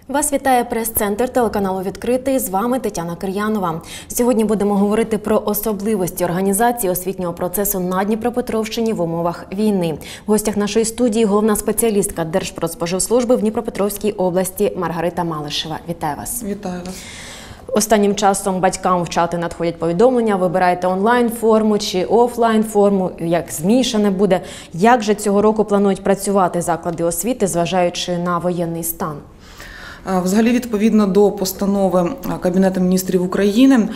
Вас вітає прес-центр телеканалу «Відкритий». З вами Тетяна Кир'янова. Сьогодні будемо говорити про особливості організації освітнього процесу на Дніпропетровщині в умовах війни. В гостях нашої студії головна спеціалістка Держпродспоживслужби в Дніпропетровській області Маргарита Малишева. Вітаю вас. Вітаю вас. Останнім часом батькам в чати надходять повідомлення, вибирайте онлайн-форму чи офлайн-форму, як змішане буде. Як же цього року планують працювати заклади освіти, зважаючи на воєнний стан? Взагалі, відповідно до постанови Кабінету міністрів України,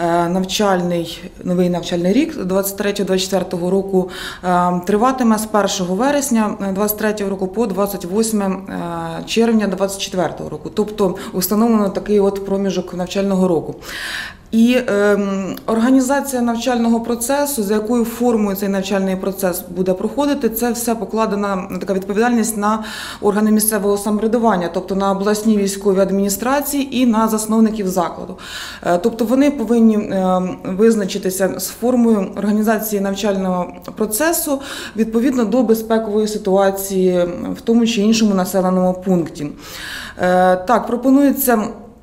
новий навчальний рік 23-24 року триватиме з 1 вересня 23 року по 28 червня 24 року. Тобто встановлено такий от проміжок навчального року. І організація навчального процесу, за якою формою цей навчальний процес буде проходити, це все покладена така відповідальність на органи місцевого самоврядування, тобто на обласні військові адміністрації і на засновників закладу. Тобто вони повинні визначитися з формою організації навчального процесу відповідно до безпекової ситуації в тому чи іншому населеному пункті. Так, пропонується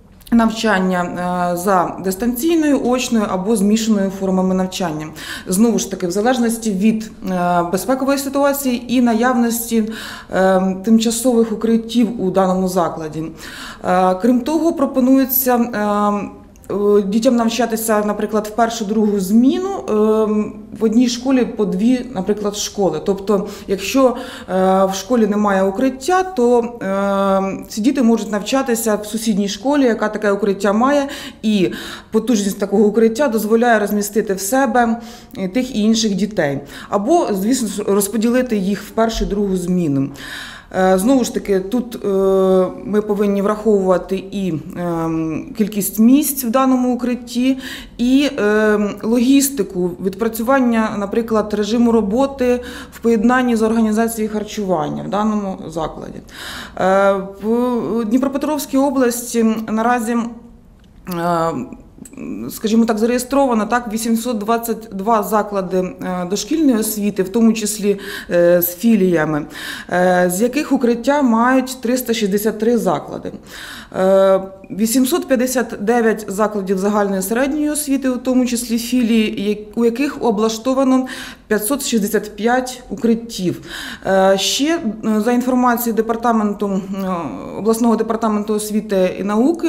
навчання за дистанційною, очною або змішаною формами навчання. Знову ж таки, в залежності від безпекової ситуації і наявності тимчасових укриттів у даному закладі. Крім того, пропонується дітям навчатися, наприклад, в першу-другу зміну в одній школі по дві, наприклад, школи. Тобто, якщо в школі немає укриття, то ці діти можуть навчатися в сусідній школі, яка таке укриття має, і потужність такого укриття дозволяє розмістити в себе тих і інших дітей. Або, звісно, розподілити їх в першу-другу зміну. Знову ж таки, тут ми повинні враховувати і кількість місць в даному укритті, і логістику, відпрацювання, наприклад, режиму роботи в поєднанні з організацією харчування в даному закладі. В Дніпропетровській області наразі, скажімо так, зареєстровано 822 заклади дошкільної освіти, в тому числі з філіями, з яких укриття мають 363 заклади. 859 закладів загальної середньої освіти, у тому числі філії, у яких облаштовано 565 укриттів. Ще, за інформацією обласного департаменту освіти і науки,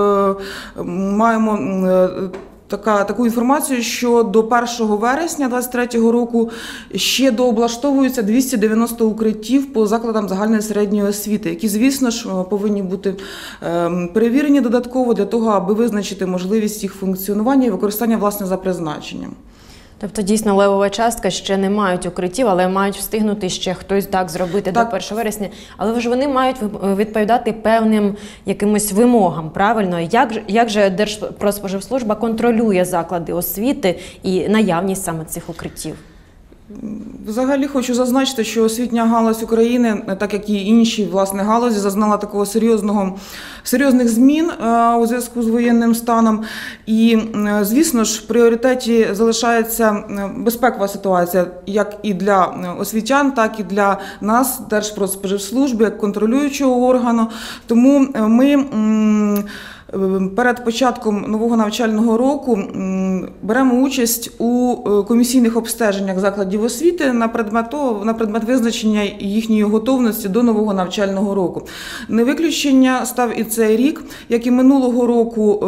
маємо таку інформацію, що до 1 вересня 2023 року ще дооблаштовуються 290 укриттів по закладам загальної середньої освіти, які, звісно ж, повинні бути перевірені додатково для того, аби визначити можливість їх функціонування і використання, власне, за призначенням. Тобто, дійсно, левова частка ще не мають укриттів, але мають встигнути ще хтось так зробити до 1 вересня. Але ж вони мають відповідати певним якимось вимогам, правильно? Як же Держпродспоживслужба контролює заклади освіти і наявність саме цих укриттів? Взагалі хочу зазначити, що освітня галузь України, так як і інші, власне, галузі, зазнала такого серйозних змін у зв'язку з воєнним станом. І, звісно ж, в пріоритеті залишається безпекова ситуація як і для освітян, так і для нас, Держпродспоживслужби, як контролюючого органу. Тому ми перед початком нового навчального року беремо участь у комісійних обстеженнях закладів освіти на предмет визначення їхньої готовності до нового навчального року. Не виключення став і цей рік, як і минулого року.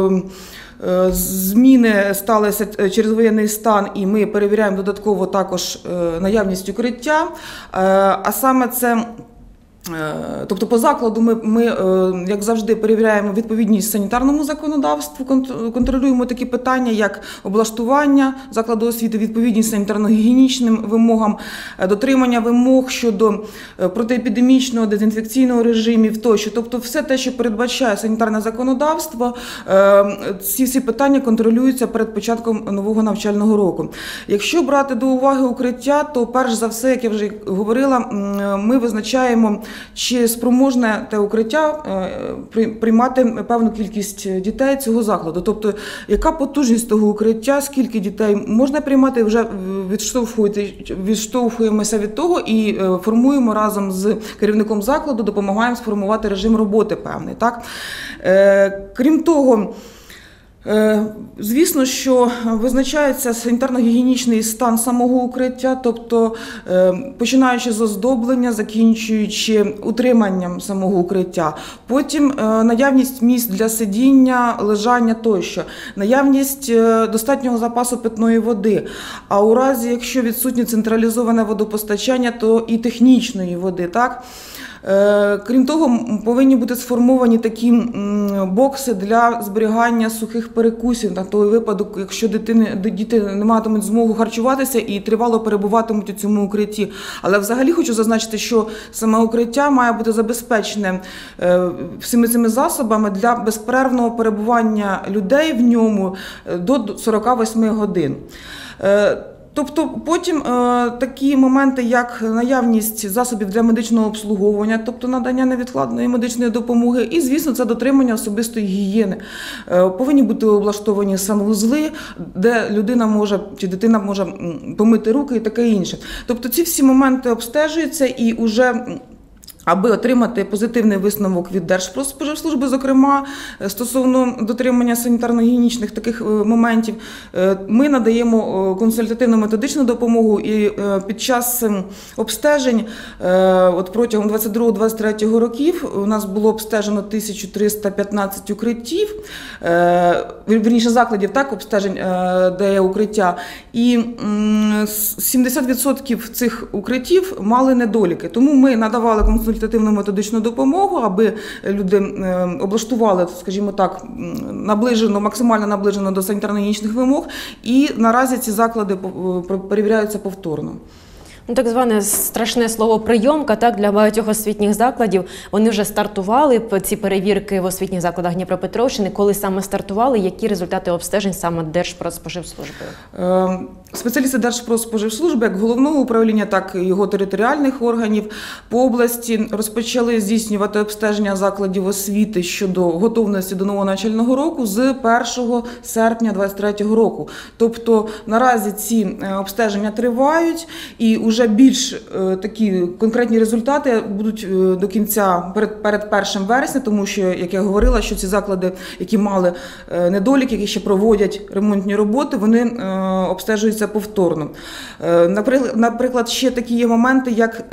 Зміни сталися через воєнний стан, і ми перевіряємо додатково також наявність укриття, а саме це... Тобто по закладу ми, як завжди, перевіряємо відповідність санітарному законодавству, контролюємо такі питання, як облаштування закладу освіти, відповідність санітарно-гігієнічним вимогам, дотримання вимог щодо протиепідемічного, дезінфекційного режимів тощо. Тобто все те, що передбачає санітарне законодавство, ці всі питання контролюються перед початком нового навчального року. Якщо брати до уваги укриття, то перш за все, як я вже говорила, ми визначаємо чи спроможне те укриття приймати певну кількість дітей цього закладу. Тобто, яка потужність того укриття, скільки дітей можна приймати, вже відштовхуємося від того і формуємо разом з керівником закладу, допомагаємо сформувати режим роботи певний. Так? Крім того, звісно, що визначається санітарно-гігієнічний стан самого укриття, тобто починаючи з оздоблення, закінчуючи утриманням самого укриття. Потім наявність місць для сидіння, лежання тощо, наявність достатнього запасу питної води, а у разі, якщо відсутнє централізоване водопостачання, то і технічної води. Так? Крім того, повинні бути сформовані такі бокси для зберігання сухих перекусів на той випадок, якщо діти не матимуть змогу харчуватися і тривало перебуватимуть у цьому укритті. Але взагалі хочу зазначити, що саме укриття має бути забезпечене всіми цими засобами для безперервного перебування людей в ньому до 48 годин. Тобто потім такі моменти, як наявність засобів для медичного обслуговування, тобто надання невідкладної медичної допомоги, і, звісно, це дотримання особистої гігієни. Повинні бути облаштовані санвузли, де людина може чи дитина може помити руки і таке інше. Тобто ці всі моменти обстежуються і вже, аби отримати позитивний висновок від Держпродспоживслужби, зокрема, стосовно дотримання санітарно-гігієнічних таких моментів, ми надаємо консультативно-методичну допомогу і під час обстежень, от протягом 22-23 років у нас було обстежено 1315 укриттів, вірніше закладів, так, обстежень, де є укриття, і 70% цих укриттів мали недоліки. Тому ми надавали консультативно-методичну допомогу, аби люди облаштували, скажімо так, максимально наближено до санітарно-гігієнічних вимог, і наразі ці заклади перевіряються повторно. Ну, так зване страшне слово «прийомка», так, для багатьох освітніх закладів. Вони вже стартували, ці перевірки в освітніх закладах Дніпропетровщини. Коли саме стартували, які результати обстежень саме Держпродспоживслужби? Спеціалісти Держпродспоживслужби, як головного управління, так і його територіальних органів по області розпочали здійснювати обстеження закладів освіти щодо готовності до нового навчального року з 1 серпня 2023 року. Тобто наразі ці обстеження тривають, і вже більш такі конкретні результати будуть до кінця, перед 1 вересня, тому що, як я говорила, що ці заклади, які мали недоліки, які ще проводять ремонтні роботи, вони обстежуються повторно. Наприклад, ще такі є моменти, як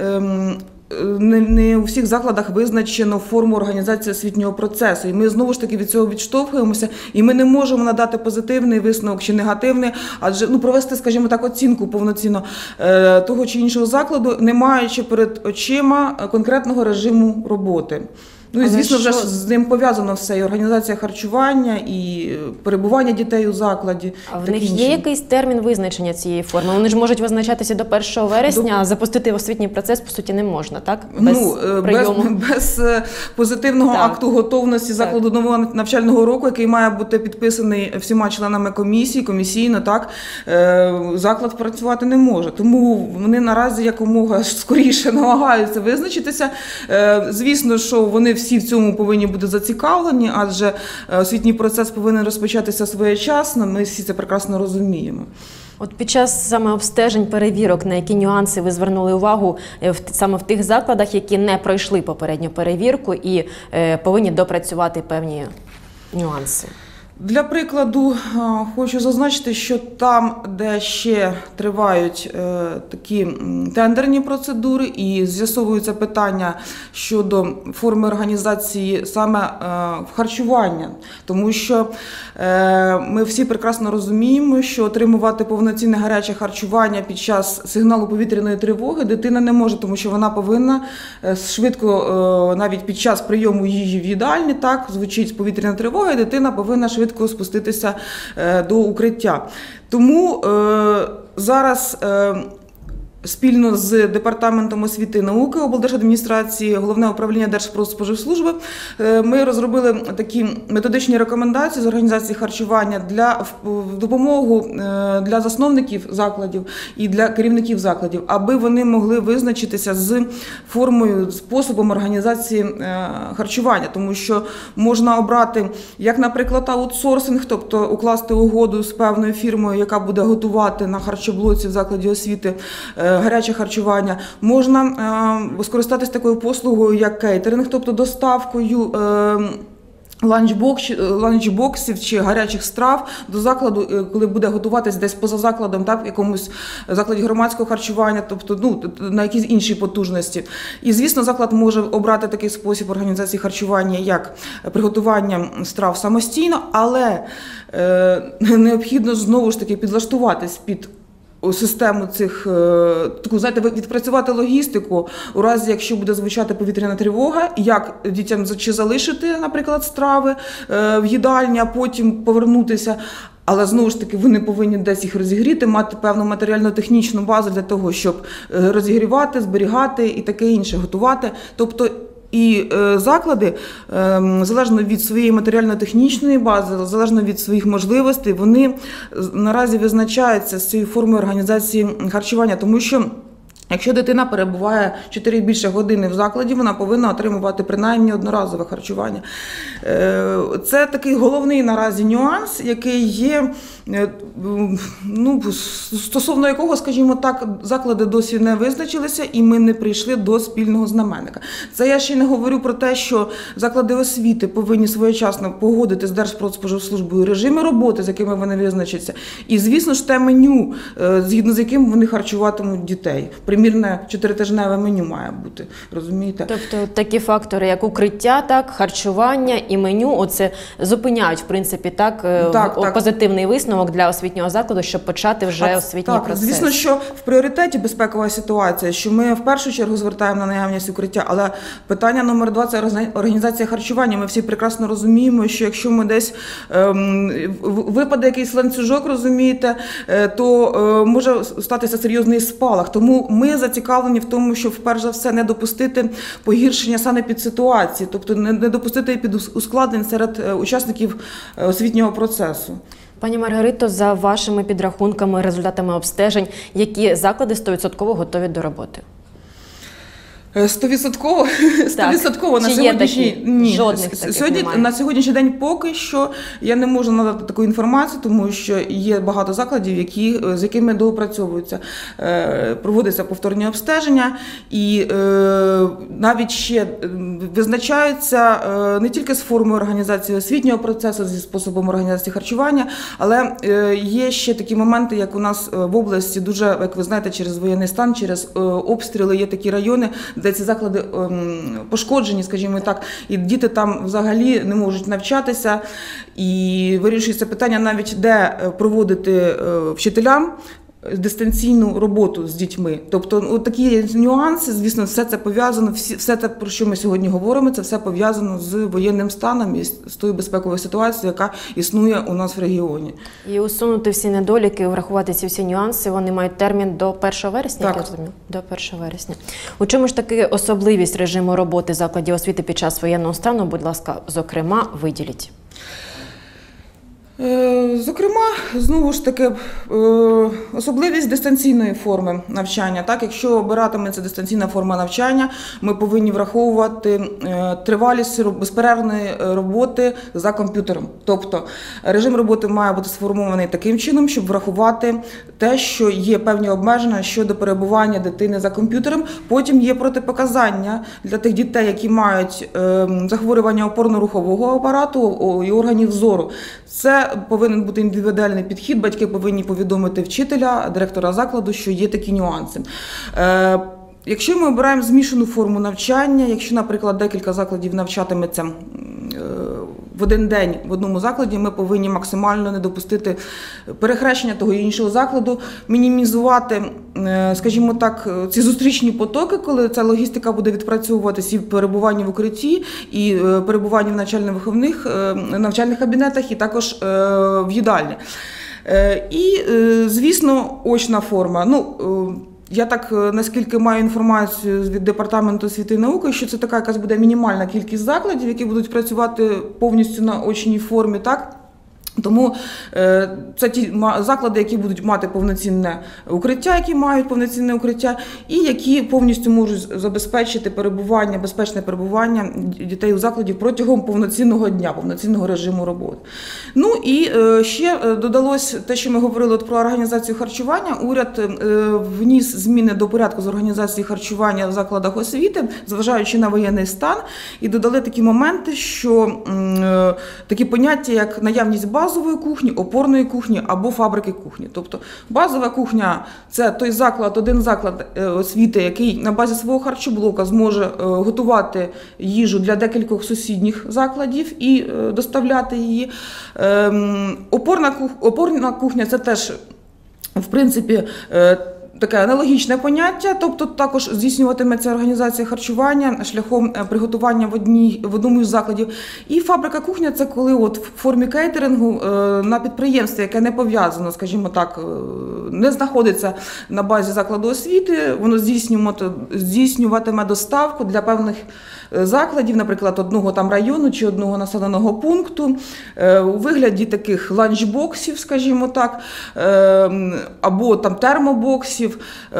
не у всіх закладах визначено форму організації освітнього процесу. І ми знову ж таки від цього відштовхуємося, і ми не можемо надати позитивний висновок чи негативний, адже провести, скажімо так, оцінку повноцінно того чи іншого закладу, не маючи перед очима конкретного режиму роботи. Ну і, звісно, вже з ним пов'язано все, і організація харчування, і перебування дітей у закладі. А в них є якийсь термін визначення цієї форми? Вони ж можуть визначатися до 1 вересня, а запустити освітній процес, по суті, не можна, так? Без прийому? Без позитивного акту готовності закладу нового навчального року, який має бути підписаний всіма членами комісії, комісійно, так, заклад працювати не може. Тому вони наразі якомога скоріше намагаються визначитися. Звісно, що вони всі в цьому повинні бути зацікавлені, адже освітній процес повинен розпочатися своєчасно, ми всі це прекрасно розуміємо. От під час саме обстежень, перевірок, на які нюанси ви звернули увагу саме в тих закладах, які не пройшли попередню перевірку і повинні допрацювати певні нюанси? Для прикладу, хочу зазначити, що там, де ще тривають такі тендерні процедури і з'ясовуються питання щодо форми організації саме харчування, тому що ми всі прекрасно розуміємо, що отримувати повноцінне гаряче харчування під час сигналу повітряної тривоги дитина не може, тому що вона повинна швидко, навіть під час прийому їжі в їдальні, так, звучить повітряна тривога, і дитина повинна швидко спуститися до укриття. Тому зараз спільно з Департаментом освіти і науки облдержадміністрації, Головне управління Держпродспоживслужби ми розробили такі методичні рекомендації з організації харчування в допомогу для засновників закладів і для керівників закладів, аби вони могли визначитися з формою, способом організації харчування, тому що можна обрати, як, наприклад, аутсорсинг, тобто укласти угоду з певною фірмою, яка буде готувати на харчоблоці в закладі освіти гаряче харчування. Можна скористатися такою послугою, як кейтеринг, тобто доставкою ланчбоксів чи гарячих страв до закладу, коли буде готуватись десь поза закладом, так, в якомусь закладі громадського харчування, тобто на якісь інші потужності. І, звісно, заклад може обрати такий спосіб організації харчування, як приготування страв самостійно, але необхідно знову ж таки підлаштуватись під систему цих, таку, знаєте, відпрацювати логістику у разі, якщо буде звучати повітряна тривога, як дітям чи залишити, наприклад, страви в їдальні, а потім повернутися. Але, знову ж таки, вони повинні десь їх розігріти, мати певну матеріально-технічну базу для того, щоб розігрівати, зберігати і таке інше, готувати. Тобто і заклади, залежно від своєї матеріально-технічної бази, залежно від своїх можливостей, вони наразі визначаються з цією формою організації харчування, тому що якщо дитина перебуває 4 і більше години в закладі, вона повинна отримувати принаймні одноразове харчування. Це такий головний наразі нюанс, який є, стосовно якого, скажімо так, заклади досі не визначилися і ми не прийшли до спільного знаменника. Це я ще не говорю про те, що заклади освіти повинні своєчасно погодити з Держпродспоживслужбою режими роботи, з якими вони визначаться, і, звісно ж, те меню, згідно з яким вони харчуватимуть дітей. Примірне 4-тижневе меню має бути, розумієте? Тобто такі фактори, як укриття, так, харчування і меню, оце зупиняють, в принципі, так, позитивний висновок для освітнього закладу, щоб почати вже освітній процес. Звісно, що в пріоритеті безпекова ситуація, що ми в першу чергу звертаємо на наявність укриття, але питання номер 2 – це організація харчування. Ми всі прекрасно розуміємо, що якщо ми десь випаде якийсь ланцюжок, розумієте, то може статися серйозний спалах. Тому ми зацікавлені в тому, щоб, перш за все, не допустити погіршення санепідситуації, тобто не допустити ускладнень серед учасників освітнього процесу. Пані Маргарито, за вашими підрахунками, результатами обстежень, які заклади 100% готові до роботи? 100% на сьогоднішній ні. Жодних таких немає. На сьогоднішній день поки що я не можу надати таку інформацію, тому що є багато закладів, з якими доопрацьовуються, проводяться повторні обстеження і навіть ще визначаються не тільки з формою організації освітнього процесу, зі способом організації харчування, але є ще такі моменти, як у нас в області дуже, як ви знаєте, через воєнний стан, через обстріли є такі райони, де ці заклади пошкоджені, скажімо так, і діти там взагалі не можуть навчатися, і вирішується питання навіть, де проводити вчителям дистанційну роботу з дітьми. Тобто такі нюанси, звісно, все це пов'язано, все те, про що ми сьогодні говоримо, це все пов'язано з воєнним станом і з тою безпековою ситуацією, яка існує у нас в регіоні. І усунути всі недоліки, врахувати ці всі нюанси, вони мають термін до 1 вересня, як я розумію? До 1 вересня. У чому ж таки особливість режиму роботи закладів освіти під час воєнного стану, будь ласка, зокрема, виділіть? Зокрема, знову ж таки, особливість дистанційної форми навчання. Так, якщо обиратиметься дистанційна форма навчання, ми повинні враховувати тривалість безперервної роботи за комп'ютером. Тобто режим роботи має бути сформований таким чином, щоб врахувати те, що є певні обмеження щодо перебування дитини за комп'ютером. Потім є протипоказання для тих дітей, які мають захворювання опорно-рухового апарату і органів зору. Це повинен бути індивідуальний підхід, батьки повинні повідомити вчителя, директора закладу, що є такі нюанси. Якщо ми обираємо змішану форму навчання, якщо, наприклад, декілька закладів навчатиметься в один день в одному закладі, ми повинні максимально не допустити перехрещення того і іншого закладу, мінімізувати, скажімо так, ці зустрічні потоки, коли ця логістика буде відпрацьовуватися і в перебуванні в укритті, і перебуванні в навчальних кабінетах, і також в їдальні. І, звісно, очна форма. Я так, наскільки маю інформацію від Департаменту освіти і науки, що це така якась буде мінімальна кількість закладів, які будуть працювати повністю на очній формі, так? Тому це ті заклади, які будуть мати повноцінне укриття, які мають повноцінне укриття, і які повністю можуть забезпечити безпечне перебування дітей у закладі протягом повноцінного дня, повноцінного режиму роботи. Ну і ще додалось те, що ми говорили про організацію харчування. Уряд вніс зміни до порядку з організації харчування в закладах освіти, зважаючи на воєнний стан, і додали такі моменти, що такі поняття, як наявність базової кухні, опорної кухні або фабрики кухні. Тобто базова кухня – це той заклад, один заклад освіти, який на базі свого харчоблока зможе готувати їжу для декількох сусідніх закладів і доставляти її. Опорна кухня – це теж, в принципі, таке аналогічне поняття, тобто також здійснюватиметься організація харчування шляхом приготування в одному із закладів. І фабрика кухня – це коли от в формі кейтерингу на підприємстві, яке не пов'язано, скажімо так, не знаходиться на базі закладу освіти, воно здійснюватиме доставку для певних закладів, наприклад, одного там району чи одного населеного пункту, у вигляді таких ланчбоксів, скажімо так, або там термобоксів,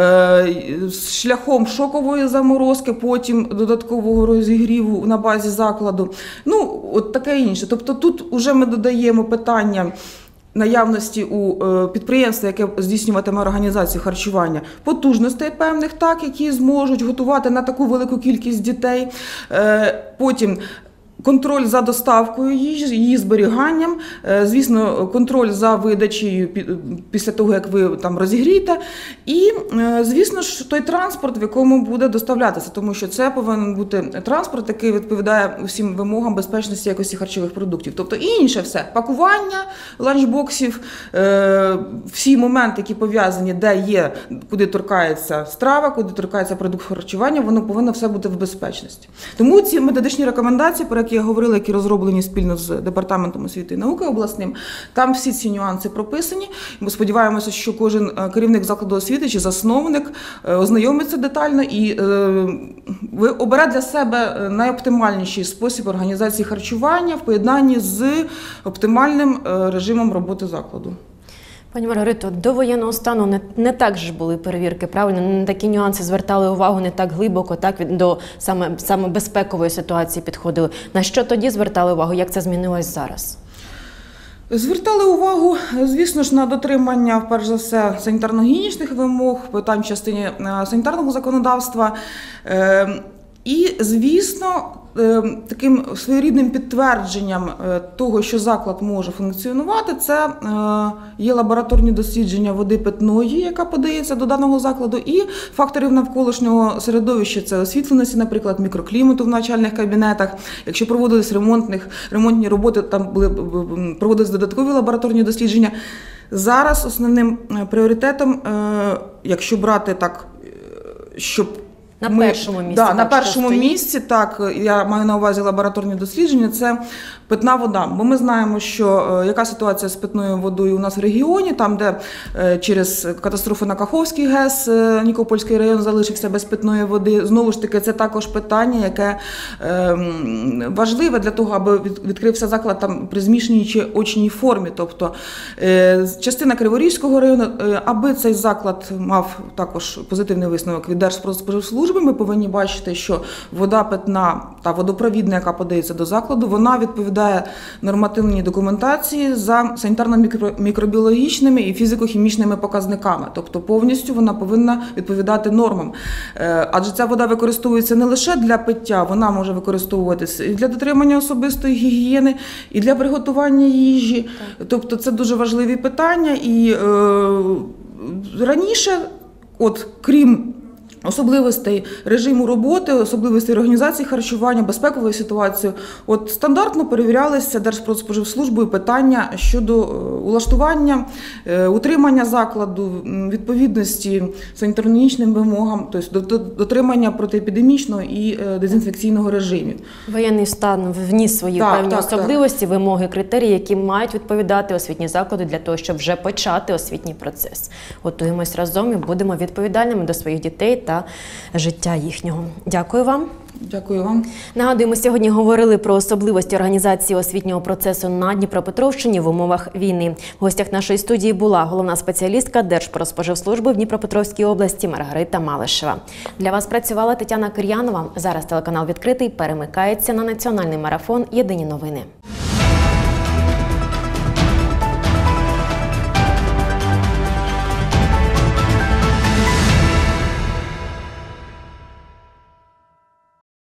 шляхом шокової заморозки, потім додаткового розігріву на базі закладу. Ну, от таке інше. Тобто тут вже ми додаємо питання наявності у підприємства, яке здійснюватиме організацію харчування, потужностей певних, так, які зможуть готувати на таку велику кількість дітей. Потім контроль за доставкою її зберіганням, звісно, контроль за видачею після того, як ви там розігрієте, і, звісно ж, той транспорт, в якому буде доставлятися, тому що це повинен бути транспорт, який відповідає усім вимогам безпечності якості харчових продуктів. Тобто і інше все, пакування ланчбоксів, всі моменти, які пов'язані, де є, куди торкається страва, куди торкається продукт харчування, воно повинно все бути в безпечності. Тому ці методичні рекомендації, про які я говорила, які розроблені спільно з Департаментом освіти і науки обласним, там всі ці нюанси прописані. Ми сподіваємося, що кожен керівник закладу освіти чи засновник ознайомиться детально і обере для себе найоптимальніший спосіб організації харчування в поєднанні з оптимальним режимом роботи закладу. Пані Маргарито, до воєнного стану не так ж були перевірки, правильно? На такі нюанси звертали увагу не так глибоко, так до саме безпекової ситуації підходили. На що тоді звертали увагу? Як це змінилось зараз? Звертали увагу, звісно ж, на дотримання, перш за все, санітарно-гігієнічних вимог, питань в частині санітарного законодавства. І, звісно, таким своєрідним підтвердженням того, що заклад може функціонувати, це є лабораторні дослідження води питної, яка подається до даного закладу, і факторів навколишнього середовища, це освітленості, наприклад, мікроклімату в навчальних кабінетах. Якщо проводились ремонтні роботи, там проводились додаткові лабораторні дослідження. Зараз основним пріоритетом, якщо брати так, щоб на першому місці. Да, на першому місці, так, я маю на увазі лабораторні дослідження, це питна вода. Бо ми знаємо, що яка ситуація з питною водою у нас в регіоні, там, де через катастрофу на Каховський ГЕС Нікопольський район залишився без питної води. Знову ж таки, це також питання, яке важливе для того, аби відкрився заклад там при змішаній чи очній формі. Тобто частина Криворізького району, аби цей заклад мав також позитивний висновок від Держпродспоживслужби, ми повинні бачити, що вода питна та водопровідна, яка подається до закладу, вона відповідає нормативній документації за санітарно-мікробіологічними і фізико-хімічними показниками. Тобто повністю вона повинна відповідати нормам. Адже ця вода використовується не лише для пиття, вона може використовуватися і для дотримання особистої гігієни, і для приготування їжі. Тобто це дуже важливі питання. І раніше, крім особливостей режиму роботи, особливостей організації харчування, безпекової ситуації. От стандартно перевірялися Держпродспоживслужбою питання щодо улаштування, утримання закладу, відповідності санітарно-гігієнічним вимогам, тобто дотримання протиепідемічного і дезінфекційного режимів. Воєнний стан вніс свої певні особливості, вимоги, критерії, які мають відповідати освітні заклади для того, щоб вже почати освітній процес. Готуємось разом і будемо відповідальними до своїх дітей та життя їхнього. Дякую вам. Дякую вам. Нагадуємо, сьогодні говорили про особливості організації освітнього процесу на Дніпропетровщині в умовах війни. В гостях нашої студії була головна спеціалістка Держпродспоживслужби в Дніпропетровській області Маргарита Малишева. Для вас працювала Тетяна Кир'янова. Зараз телеканал «Відкритий» перемикається на національний марафон «Єдині новини».